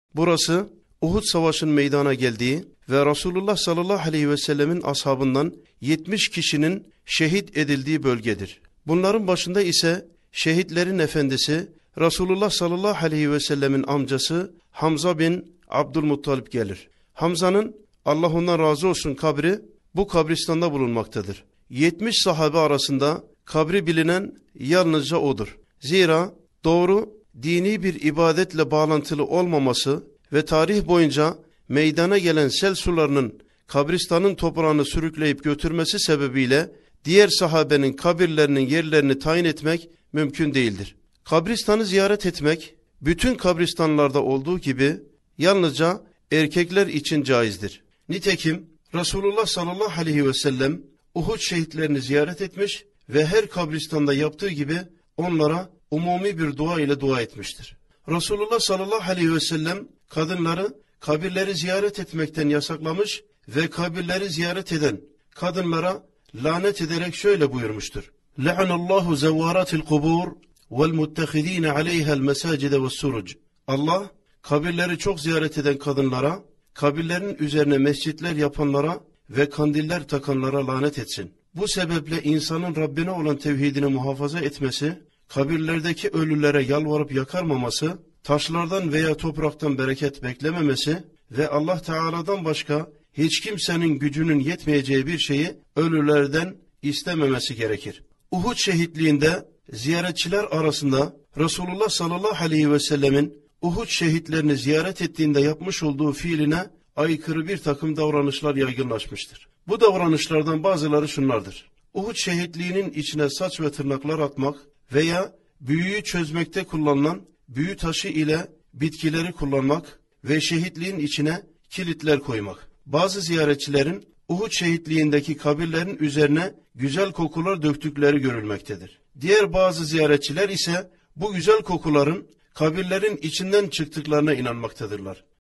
Burası Uhud Savaşı'nın meydana geldiği ve Resulullah sallallahu aleyhi ve sellemin ashabından 70 kişinin şehit edildiği bölgedir. Bunların başında ise şehitlerin efendisi Resulullah sallallahu aleyhi ve sellemin amcası Hamza bin Abdülmuttalip gelir. Hamza'nın, Allah ondan razı olsun, kabri bu kabristanda bulunmaktadır. 70 sahabe arasında kabri bilinen yalnızca odur. Zira doğru dini bir ibadetle bağlantılı olmaması ve tarih boyunca meydana gelen sel sularının kabristanın toprağını sürükleyip götürmesi sebebiyle diğer sahabenin kabirlerinin yerlerini tayin etmek mümkün değildir. Kabristanı ziyaret etmek bütün kabristanlarda olduğu gibi yalnızca erkekler için caizdir. Nitekim Resulullah sallallahu aleyhi ve sellem Uhud şehitlerini ziyaret etmiş ve her kabristanda yaptığı gibi onlara umumi bir dua ile dua etmiştir. Resulullah sallallahu aleyhi ve sellem kadınları kabirleri ziyaret etmekten yasaklamış ve kabirleri ziyaret eden kadınlara lanet ederek şöyle buyurmuştur. Le'anallahu zevvaratil kubur vel muttehidine aleyhel mesacide ve suruc. Allah kabirleri çok ziyaret eden kadınlara, kabirlerin üzerine mescitler yapanlara ve kandiller takanlara lanet etsin. Bu sebeple insanın Rabbine olan tevhidini muhafaza etmesi, kabirlerdeki ölülere yalvarıp yakarmaması, taşlardan veya topraktan bereket beklememesi ve Allah Teala'dan başka hiç kimsenin gücünün yetmeyeceği bir şeyi ölülerden istememesi gerekir. Uhud şehitliğinde ziyaretçiler arasında Resulullah sallallahu aleyhi ve sellemin Uhud şehitlerini ziyaret ettiğinde yapmış olduğu fiiline aykırı bir takım davranışlar yaygınlaşmıştır. Bu davranışlardan bazıları şunlardır. Uhud şehitliğinin içine saç ve tırnaklar atmak veya büyüyü çözmekte kullanılan büyü taşı ile bitkileri kullanmak ve şehitliğin içine kilitler koymak. Bazı ziyaretçilerin Uhud şehitliğindeki kabirlerin üzerine güzel kokular döktükleri görülmektedir. Diğer bazı ziyaretçiler ise bu güzel kokuların kabirlerin içinden çıktıklarına inanmaktadırlar.